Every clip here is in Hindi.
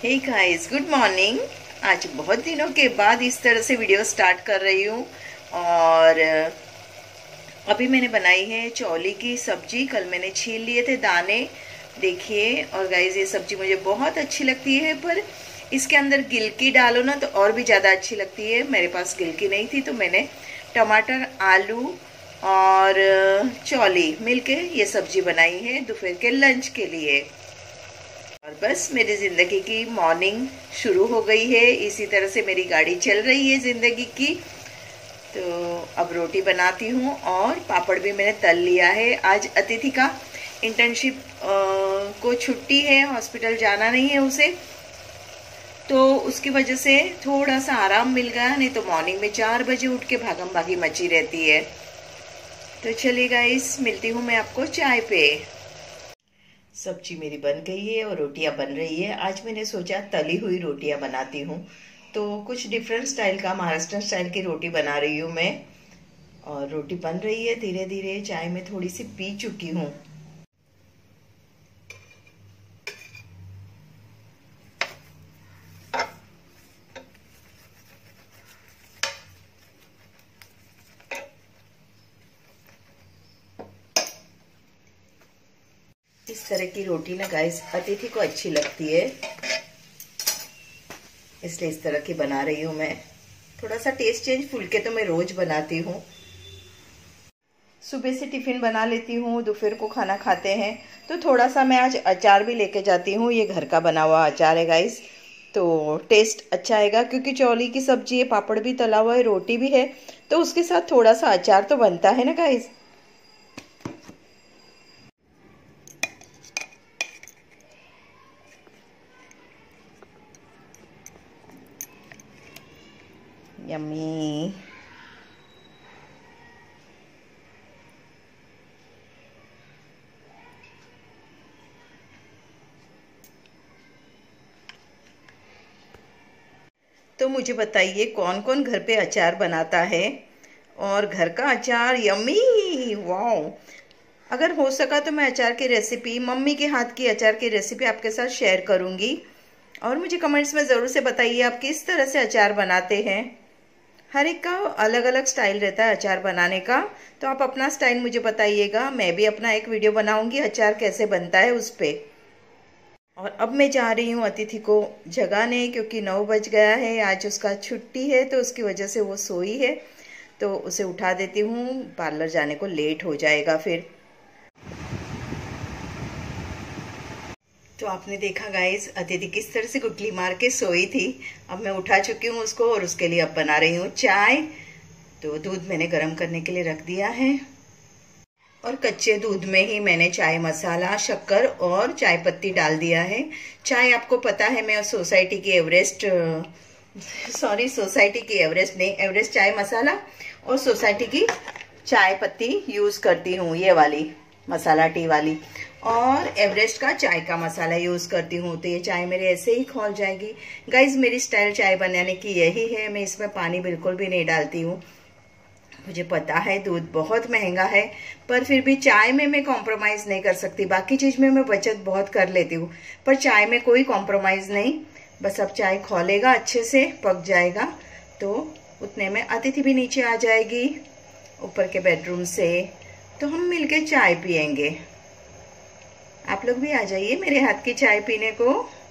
Hey guys, good morning. आज बहुत दिनों के बाद इस तरह से वीडियो स्टार्ट कर रही हूँ। और अभी मैंने बनाई है चौली की सब्जी। कल मैंने छील लिए थे दाने, देखिए। और गाइस, ये सब्जी मुझे बहुत अच्छी लगती है, पर इसके अंदर गिलकी डालो ना तो और भी ज़्यादा अच्छी लगती है। मेरे पास गिलकी नहीं थी तो मैंने टमाटर, आलू और चौली मिलके ये सब्जी बनाई है दोपहर के लंच के लिए। और बस मेरी ज़िंदगी की मॉर्निंग शुरू हो गई है। इसी तरह से मेरी गाड़ी चल रही है ज़िंदगी की। तो अब रोटी बनाती हूँ और पापड़ भी मैंने तल लिया है। आज अतिथि का इंटर्नशिप को छुट्टी है, हॉस्पिटल जाना नहीं है उसे, तो उसकी वजह से थोड़ा सा आराम मिल गया। नहीं तो मॉर्निंग में 4 बजे उठ के भागम भागी मची रहती है। तो चलिए गाइस, मिलती हूँ मैं आपको चाय पे। सब्जी मेरी बन गई है और रोटियां बन रही है। आज मैंने सोचा तली हुई रोटियां बनाती हूँ, तो कुछ डिफरेंट स्टाइल का, महाराष्ट्र स्टाइल की रोटी बना रही हूँ मैं। और रोटी बन रही है धीरे धीरे। चाय में थोड़ी सी पी चुकी हूँ। इस तरह की रोटी ना गाइस अतिथि को अच्छी लगती है, इसलिए इस तरह की बना रही हूँ मैं। थोड़ा सा टेस्ट चेंज, फुलके तो मैं रोज बनाती हूँ। सुबह से टिफिन बना लेती हूँ, दोपहर को खाना खाते हैं, तो थोड़ा सा मैं आज अचार भी लेके जाती हूँ। ये घर का बना हुआ अचार है गाइस, तो टेस्ट अच्छा आएगा क्योंकि चौली की सब्जी है, पापड़ भी तला हुआ है, रोटी भी है, तो उसके साथ थोड़ा सा अचार तो बनता है ना गाइस। यम्मी। तो मुझे बताइए कौन कौन घर पे अचार बनाता है। और घर का अचार यम्मी, वाओ। अगर हो सका तो मैं अचार की रेसिपी, मम्मी के हाथ की अचार की रेसिपी आपके साथ शेयर करूंगी। और मुझे कमेंट्स में ज़रूर से बताइए आप किस तरह से अचार बनाते हैं। हर एक का अलग अलग स्टाइल रहता है अचार बनाने का, तो आप अपना स्टाइल मुझे बताइएगा। मैं भी अपना एक वीडियो बनाऊंगी अचार कैसे बनता है उस पर। और अब मैं जा रही हूँ अतिथि को जगाने, क्योंकि 9 बज गया है। आज उसका छुट्टी है तो उसकी वजह से वो सोई है, तो उसे उठा देती हूँ। पार्लर जाने को लेट हो जाएगा फिर। तो आपने देखा गाइस, अतिथि किस तरह से गुटली मार के सोई थी। अब मैं उठा चुकी हूँ उसको और उसके लिए अब बना रही हूँ चाय। तो दूध मैंने गर्म करने के लिए रख दिया है, और कच्चे दूध में ही मैंने चाय मसाला, शक्कर और चाय पत्ती डाल दिया है। चाय आपको पता है, मैं सोसाइटी की एवरेस्ट नहीं, एवरेस्ट चाय मसाला और सोसाइटी की चाय पत्ती यूज करती हूँ, ये वाली मसाला टी वाली। और एवरेस्ट का चाय का मसाला यूज करती हूँ, तो ये चाय मेरे ऐसे ही खौल जाएगी। गाइज, मेरी स्टाइल चाय बनाने की यही है, मैं इसमें पानी बिल्कुल भी नहीं डालती हूँ। मुझे पता है दूध बहुत महंगा है, पर फिर भी चाय में मैं कॉम्प्रोमाइज नहीं कर सकती। बाकी चीज में मैं बचत बहुत कर लेती हूँ, पर चाय में कोई कॉम्प्रोमाइज नहीं। बस अब चाय खौलेगा, अच्छे से पक जाएगा, तो उतने में अतिथि भी नीचे आ जाएगी ऊपर के बेडरूम से, तो हम मिलके चाय पियेंगे। आप लोग भी आ जाइए मेरे हाथ की चाय पीने को।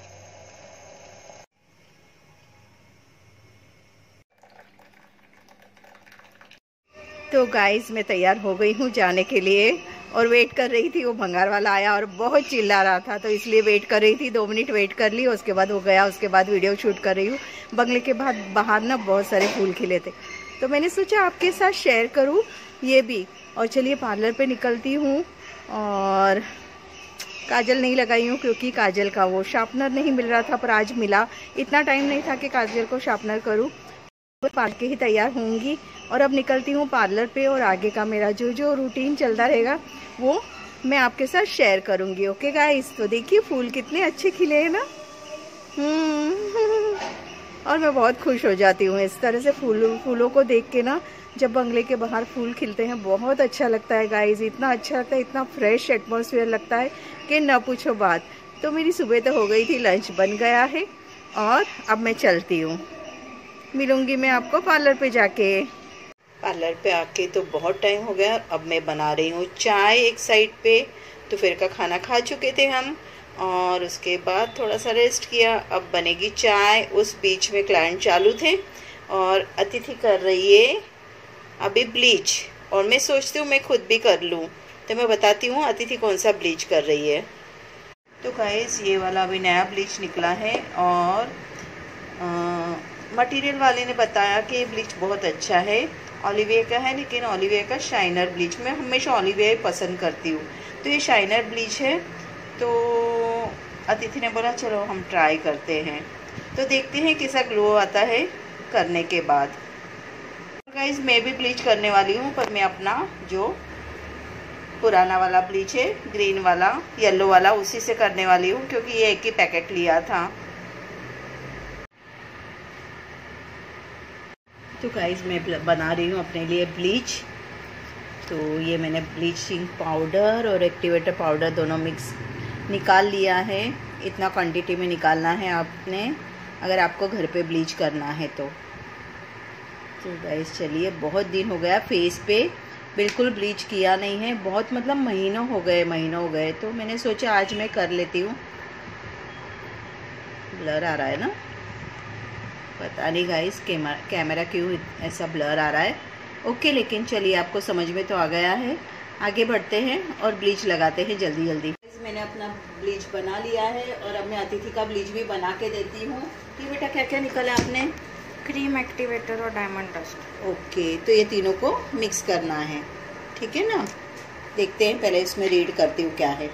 तो गाइस, मैं तैयार हो गई हूँ जाने के लिए, और वेट कर रही थी। वो भंगार वाला आया और बहुत चिल्ला रहा था, तो इसलिए वेट कर रही थी। 2 मिनट वेट कर ली, उसके बाद वो गया। उसके बाद वीडियो शूट कर रही हूँ। बंगले के बाद बाहर ना बहुत सारे फूल खिले थे, तो मैंने सोचा आपके साथ शेयर करूँ ये भी। और चलिए पार्लर पे निकलती हूँ। और काजल नहीं लगाई हूँ क्योंकि काजल का वो शार्पनर नहीं मिल रहा था, पर आज मिला। इतना टाइम नहीं था कि काजल को शार्पनर करूँ, तो पार्लर के ही तैयार होंगी। और अब निकलती हूँ पार्लर पे, और आगे का मेरा जो जो रूटीन चलता रहेगा वो मैं आपके साथ शेयर करूँगी। ओके गाइस, तो देखिए फूल कितने अच्छे खिले हैं ना। और मैं बहुत खुश हो जाती हूँ इस तरह से फूलों को देख के ना। जब बंगले के बाहर फूल खिलते हैं बहुत अच्छा लगता है गाइस, इतना अच्छा लगता है, इतना फ्रेश एटमॉस्फेयर लगता है कि ना पूछो बात। तो मेरी सुबह तो हो गई थी, लंच बन गया है। और अब मैं चलती हूँ, मिलूंगी मैं आपको पार्लर पे जाके। पार्लर पे आके तो बहुत टाइम हो गया। अब मैं बना रही हूँ चाय एक साइड पे। दोपहर का खाना खा चुके थे हम और उसके बाद थोड़ा सा रेस्ट किया। अब बनेगी चाय। उस बीच में क्लाइंट चालू थे और अतिथि कर रही है अभी ब्लीच, और मैं सोचती हूँ मैं खुद भी कर लूँ। तो मैं बताती हूँ अतिथि कौन सा ब्लीच कर रही है। तो गाइस ये वाला अभी नया ब्लीच निकला है और मटेरियल वाले ने बताया कि ये ब्लीच बहुत अच्छा है, ऑलिविया का है, लेकिन ऑलिविया का शाइनर ब्लीच, मैं हमेशा ऑलिविया ही पसंद करती हूँ। तो ये शाइनर ब्लीच है। तो अतिथि ने बोला चलो हम ट्राई करते हैं, तो देखते हैं कैसा ग्लो आता है करने के बाद। गाइस मैं भी ब्लीच करने वाली हूँ, पर मैं अपना जो पुराना वाला ब्लीच है, ग्रीन वाला येलो वाला, उसी से करने वाली हूँ, क्योंकि ये एक ही पैकेट लिया था। तो गाइस मैं बना रही हूँ अपने लिए ब्लीच। तो ये मैंने ब्लीचिंग पाउडर और एक्टिवेटर पाउडर दोनों मिक्स निकाल लिया है। इतना क्वांटिटी में निकालना है आपने, अगर आपको घर पे ब्लीच करना है तो गाइस चलिए, बहुत दिन हो गया फेस पे बिल्कुल ब्लीच किया नहीं है, बहुत मतलब महीनों हो गए, तो मैंने सोचा आज मैं कर लेती हूँ। ब्लर आ रहा है ना, पता नहीं गाइस कैमरा क्यों ऐसा ब्लर आ रहा है। ओके, लेकिन चलिए आपको समझ में तो आ गया है। आगे बढ़ते हैं और ब्लीच लगाते हैं जल्दी जल्दी। मैंने अपना ब्लीच बना लिया है और अब मैं अतिथि का ब्लीच भी बना के देती हूँ। कि बेटा क्या क्या निकाला आपने? क्रीम, एक्टिवेटर और डायमंड डस्ट। ओके, तो ये तीनों को मिक्स करना है, ठीक है ना। देखते हैं, पहले इसमें रीड करती हूँ क्या है।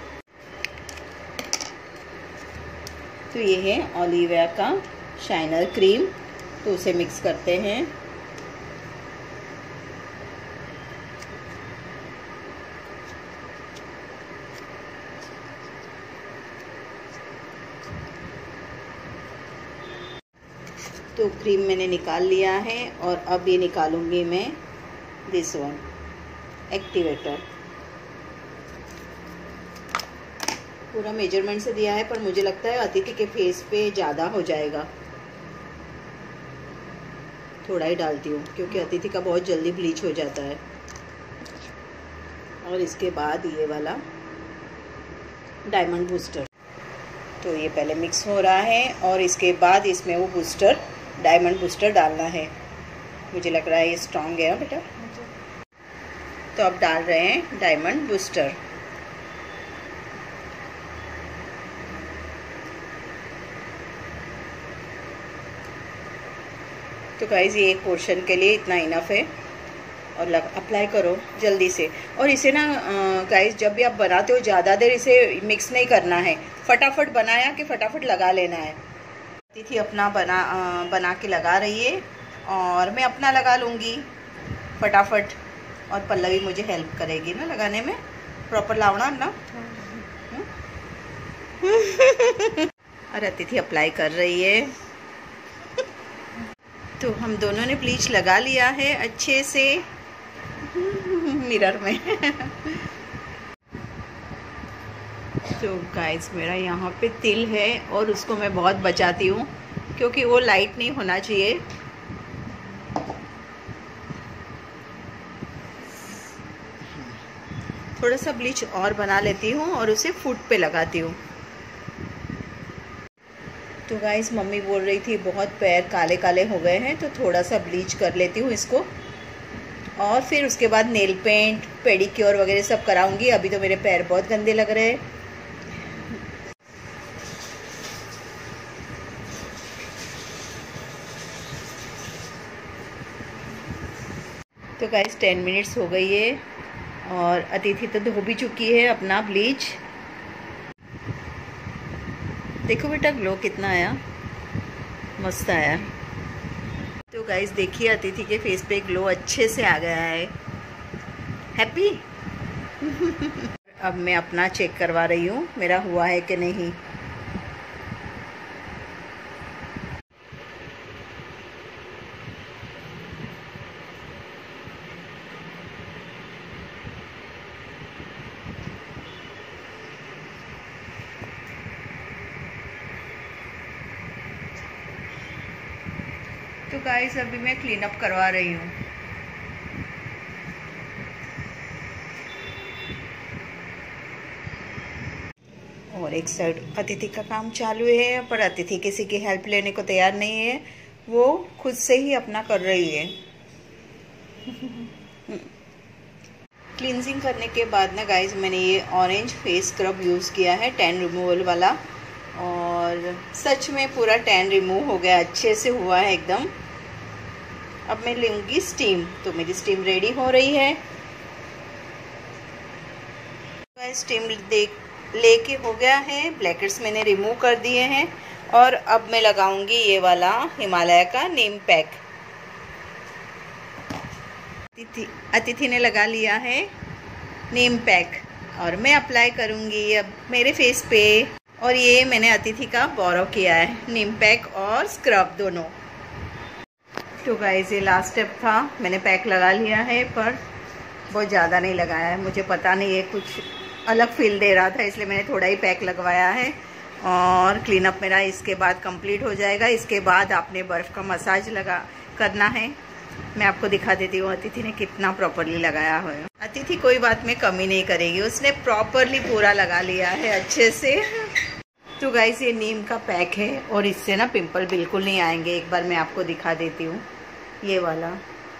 तो ये है ऑलिविया का शाइनर क्रीम, तो उसे मिक्स करते हैं। तो क्रीम मैंने निकाल लिया है और अब ये निकालूंगी मैं दिस वन एक्टिवेटर। पूरा मेजरमेंट से दिया है, पर मुझे लगता है अतिथि के फेस पे ज़्यादा हो जाएगा, थोड़ा ही डालती हूँ क्योंकि अतिथि का बहुत जल्दी ब्लीच हो जाता है। और इसके बाद ये वाला डायमंड बूस्टर, तो ये पहले मिक्स हो रहा है और इसके बाद इसमें वो बूस्टर, डायमंड बूस्टर डालना है। मुझे लग रहा है ये स्ट्रॉन्ग है बेटा, तो अब डाल रहे हैं डायमंड बूस्टर। तो गाइस ये एक पोर्शन के लिए इतना इनफ है और अप्लाई करो जल्दी से। और इसे ना गाइस जब भी आप बनाते हो ज़्यादा देर इसे मिक्स नहीं करना है, फटाफट बनाया कि फटाफट लगा लेना है। अतिथि अपना बना के लगा रही है और मैं अपना लगा लूँगी फटाफट, और पल्लवी मुझे हेल्प करेगी ना लगाने में, प्रॉपर लावना ना। और अतिथि अप्लाई कर रही है। तो हम दोनों ने ब्लीच लगा लिया है अच्छे से मिरर में। तो गाइस मेरा यहाँ पे तिल है और उसको मैं बहुत बचाती हूँ क्योंकि वो लाइट नहीं होना चाहिए। थोड़ा सा ब्लीच और बना लेती हूँ और उसे फुट पे लगाती हूँ। तो गाइस मम्मी बोल रही थी बहुत पैर काले काले हो गए हैं, तो थोड़ा सा ब्लीच कर लेती हूँ इसको और फिर उसके बाद नेल पेंट, पेडिक्योर वगैरह सब कराऊंगी। अभी तो मेरे पैर बहुत गंदे लग रहे हैं। तो गाइस 10 मिनट्स हो गई है और अतिथि तो धो भी चुकी है अपना ब्लीच। देखो बेटा ग्लो कितना आया, मस्त आया। तो गाइस देखिए अतिथि के फेस पे ग्लो अच्छे से आ गया है। हैप्पी। अब मैं अपना चेक करवा रही हूँ मेरा हुआ है कि नहीं। तो गाइस अभी मैं क्लीन अप करवा रही हूँ। और एक साइड अतिथि का काम चालू है, पर अतिथि किसी की हेल्प लेने को तैयार नहीं है, वो खुद से ही अपना कर रही है। क्लींजिंग करने के बाद ना गाइस मैंने ये ऑरेंज फेस स्क्रब यूज़ किया है, टैन रिमूवल वाला, और सच में पूरा टैन रिमूव हो गया, अच्छे से हुआ है एकदम। अब मैं लूँगी स्टीम, तो मेरी स्टीम रेडी हो रही है। स्टीम लेके हो गया है, ब्लैकेट्स मैंने रिमूव कर दिए हैं, और अब मैं लगाऊंगी ये वाला हिमालय का नीम पैक। अतिथि ने लगा लिया है नीम पैक, और मैं अप्लाई करूंगी अब मेरे फेस पे। और ये मैंने अतिथि का बोरो किया है, नीम पैक और स्क्रब दोनों। तो गाइस ये लास्ट स्टेप था, मैंने पैक लगा लिया है, पर बहुत ज़्यादा नहीं लगाया है, मुझे पता नहीं है, कुछ अलग फील दे रहा था, इसलिए मैंने थोड़ा ही पैक लगवाया है। और क्लीन अप मेरा इसके बाद कंप्लीट हो जाएगा। इसके बाद आपने बर्फ़ का मसाज करना है। मैं आपको दिखा देती हूँ अतिथि ने कितना प्रॉपरली लगाया है। अतिथि कोई बात में कमी नहीं करेगी, उसने प्रॉपरली पूरा लगा लिया है अच्छे से। तो गाइस ये नीम का पैक है, और इससे ना पिंपल बिल्कुल नहीं आएंगे। एक बार मैं आपको दिखा देती हूँ, ये वाला।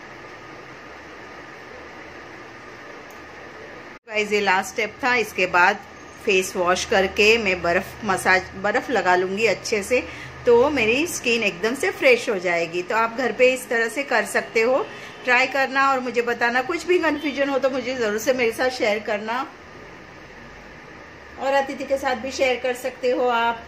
गाइस ये लास्ट स्टेप था। इसके बाद फेस वॉश करके मैं बर्फ़ लगा लूँगी अच्छे से, तो मेरी स्किन एकदम से फ्रेश हो जाएगी। तो आप घर पे इस तरह से कर सकते हो, ट्राई करना और मुझे बताना। कुछ भी कन्फ्यूजन हो तो मुझे ज़रूर से मेरे साथ शेयर करना, और अतिथि के साथ भी शेयर कर सकते हो आप।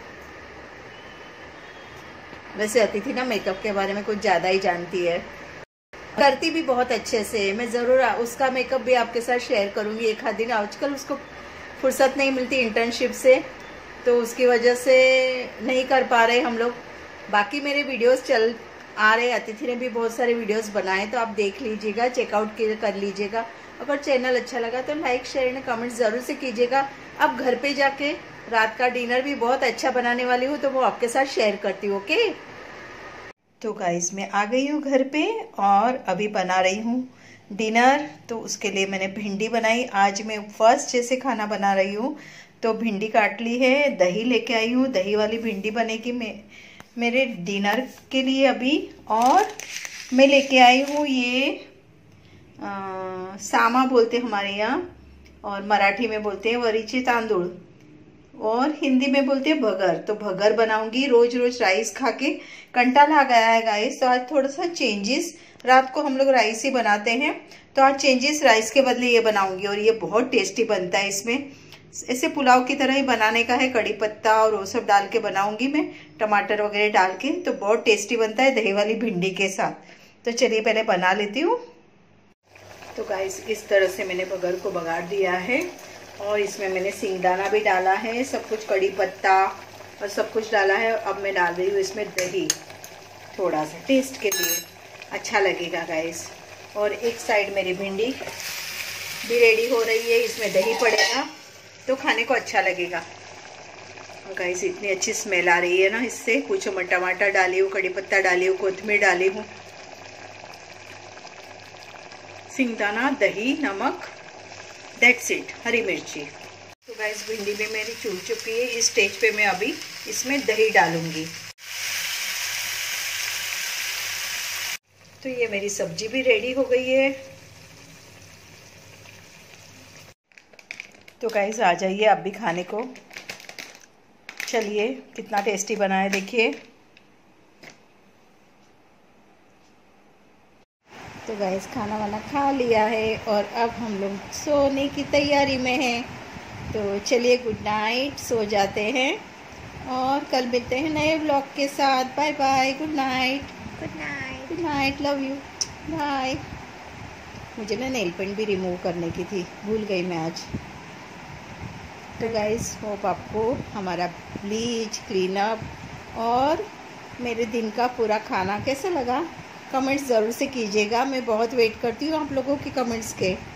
वैसे अतिथि ना मेकअप के बारे में कुछ ज़्यादा ही जानती है, करती भी बहुत अच्छे से। मैं ज़रूर उसका मेकअप भी आपके साथ शेयर करूँगी एक आध दिन। आजकल उसको फुर्सत नहीं मिलती इंटर्नशिप से, तो उसकी वजह से नहीं कर पा रहे हम लोग। बाकी मेरे वीडियोस चल आ रहे, अतिथि ने भी बहुत सारे वीडियोस बनाए, तो आप देख लीजिएगा, चेकआउट कर लीजिएगा। अगर चैनल अच्छा लगा तो लाइक शेयर एंड कमेंट ज़रूर से कीजिएगा। अब घर पे जाके रात का डिनर भी बहुत अच्छा बनाने वाली हूँ, तो वो आपके साथ शेयर करती हूँ। ओके, तो गाइस मैं आ गई हूँ घर पे, और अभी बना रही हूँ डिनर। तो उसके लिए मैंने भिंडी बनाई। आज मैं फर्स्ट जैसे खाना बना रही हूँ, तो भिंडी काट ली है, दही लेके आई हूँ, दही वाली भिंडी बनेगी मेरे डिनर के लिए अभी। और मैं लेके आई हूँ ये सामा बोलते हैं हमारे यहाँ, और मराठी में बोलते हैं वरीचे तांदूळ, और हिंदी में बोलते हैं भगर। तो भगर बनाऊंगी। रोज रोज राइस खा के कंटाला आ गया है गाइस, तो आज थोड़ा सा चेंजेस। रात को हम लोग राइस ही बनाते हैं, तो आज चेंजेस राइस के बदले ये बनाऊंगी, और ये बहुत टेस्टी बनता है। इसमें ऐसे पुलाव की तरह ही बनाने का है, कड़ी पत्ता और वो सब डाल के बनाऊंगी मैं, टमाटर वगैरह डाल के, तो बहुत टेस्टी बनता है दही वाली भिंडी के साथ। तो चलिए पहले बना लेती हूँ। तो गाइस इस तरह से मैंने बगर को बगाड़ दिया है, और इसमें मैंने सिंगदाना भी डाला है, सब कुछ कड़ी पत्ता और सब कुछ डाला है। अब मैं डाल रही हूँ इसमें दही, थोड़ा सा टेस्ट के लिए अच्छा लगेगा गाइस। और एक साइड मेरी भिंडी भी रेडी हो रही है, इसमें दही पड़ेगा तो खाने को अच्छा लगेगा। और गाइस इतनी अच्छी स्मेल आ रही है ना इससे, पूछो मत। टमाटर डाली हूँ, कड़ी पत्ता डाली हूँ, कोथिमीर डाली हूँ, सिंगदाना, दही, नमक, दैट्स इट, हरी मिर्ची। तो गाइस भिंडी भी मेरी चूर चुकी है। इस स्टेज पे मैं अभी इसमें दही डालूंगी। तो ये मेरी सब्जी भी रेडी हो गई है। तो गाइस आ जाइए आप भी खाने को। चलिए कितना टेस्टी बना है देखिए। तो गाइस खाना वाना खा लिया है, और अब हम लोग सोने की तैयारी में हैं। तो चलिए गुड नाइट, सो जाते हैं, और कल मिलते हैं नए व्लॉग के साथ। Bye bye, good night, good night, good night, love you, bye. मुझे ना नेल पेंट भी रिमूव करने की थी, भूल गई मैं आज। तो गाइस होप आपको हमारा ब्लीच, क्लीन अप और मेरे दिन का पूरा खाना कैसा लगा, कमेंट्स ज़रूर से कीजिएगा। मैं बहुत वेट करती हूँ आप लोगों के कमेंट्स के।